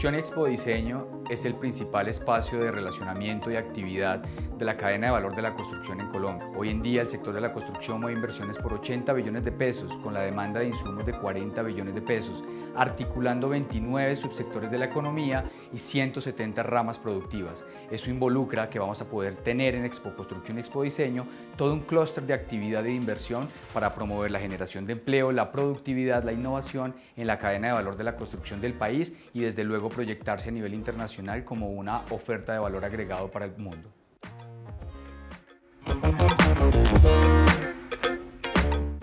Construcción y Expodiseño es el principal espacio de relacionamiento y actividad de la cadena de valor de la construcción en Colombia. Hoy en día el sector de la construcción mueve inversiones por 80 billones de pesos, con la demanda de insumos de 40 billones de pesos, articulando 29 subsectores de la economía y 170 ramas productivas. Eso involucra que vamos a poder tener en Expo Construcción y Expodiseño todo un clúster de actividad y de inversión para promover la generación de empleo, la productividad, la innovación en la cadena de valor de la construcción del país y desde luego proyectarse a nivel internacional como una oferta de valor agregado para el mundo.